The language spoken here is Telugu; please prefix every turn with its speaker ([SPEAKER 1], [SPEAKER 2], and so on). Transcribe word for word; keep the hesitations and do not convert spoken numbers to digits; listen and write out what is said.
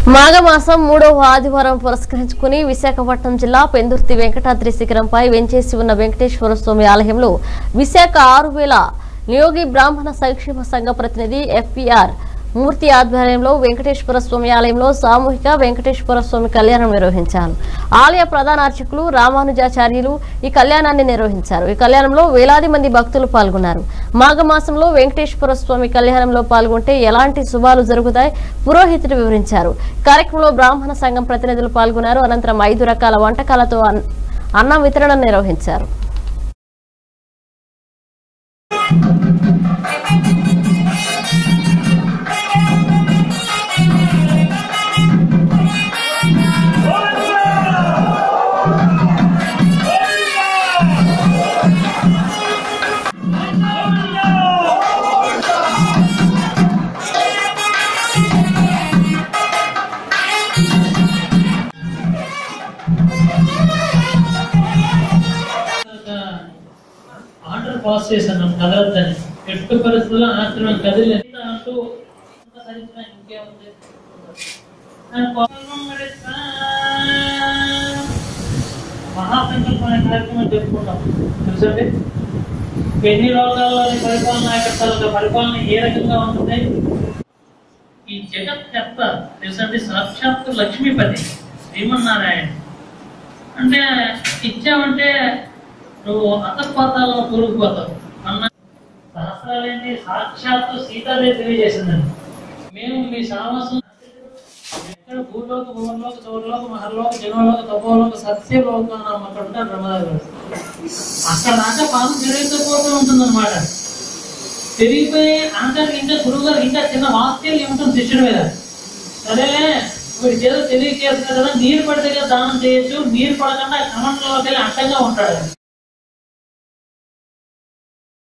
[SPEAKER 1] మాఘమాసం మూడవ ఆదివారం పురస్కరించుకుని విశాఖపట్నం జిల్లా పెందుర్తి వెంకటాద్రి శిఖరంపై వెంచేసి ఉన్న వెంకటేశ్వర స్వామి ఆలయంలో విశాఖ ఆరు వేల నియోగి బ్రాహ్మణ సంక్షేమ సంఘ ప్రతినిధి ఎఫ్పీఆర్ మూర్తి ఆధ్వర్యంలో వెంకటేశ్వర స్వామి ఆలయంలో సామూహిక వెంకటేశ్వర స్వామి కళ్యాణం నిర్వహించారు. ఆలయ ప్రధాన అర్చకులు రామానుజాచార్యులు ఈ కళ్యాణాన్ని నిర్వహించారు. ఈ కళ్యాణంలో వేలాది మంది భక్తులు పాల్గొన్నారు. మాఘమాసంలో వెంకటేశ్వర స్వామి కళ్యాణంలో పాల్గొంటే ఎలాంటి శుభాలు జరుగుతాయి పురోహితుడు వివరించారు. కార్యక్రమంలో బ్రాహ్మణ సంఘం ప్రతినిధులు పాల్గొన్నారు. అనంతరం ఐదు రకాల వంటకాలతో అన్నం వితరణ నిర్వహించారు.
[SPEAKER 2] ఆర్డర్ పాస్ చేశాను కదలద్దని ఎట్టు పరిస్థితుల్లో ఆశ్రమం కదిలి అంటూ మహాసంకల్పం అనే కార్యక్రమం జరుపుకుంటాం. తెలుసండి ఎన్ని లోకాల్లోని పరిపాలన నాయకత్వాల పరిపాలన ఏ రకంగా ఉంటుంది. ఈ జగత్ కర్త తెలుసండి సాక్షాత్తు లక్ష్మీపతి శ్రీమన్నారాయణ అంటే ఇచ్చామంటే నువ్వు అతపాతాల్లో కూరుకుపోతావు అన్న సహస్రాలేంటి సాక్షాత్తు సీతాదేవి తెలియజేసిందండి. మేము మీ సామసం ఎక్కడ భూలోక భువనలోక చౌరలోక మహర్లోక జనలోక తపోలోక సత్యలోక అక్కడ ఉంటారు బ్రహ్మదేవుడు. అక్కడ దాకా పాపం పెరిగిపోతూ ఉంటుందన్నమాట. పెరిగిపోయి ఆఖరికి ఇంకా గురువు గారు ఇంకా చిన్న వాక్యాలు ఉంటుంది శిష్యుడి మీద. సరే వీడికి ఏదో తెలియజేస్తున్నారు కదా, నీరు పడితే దానం చేయొచ్చు, నీరు పడకుండా కమండలోకి వెళ్ళి అడ్డంగా ఉంటాడు.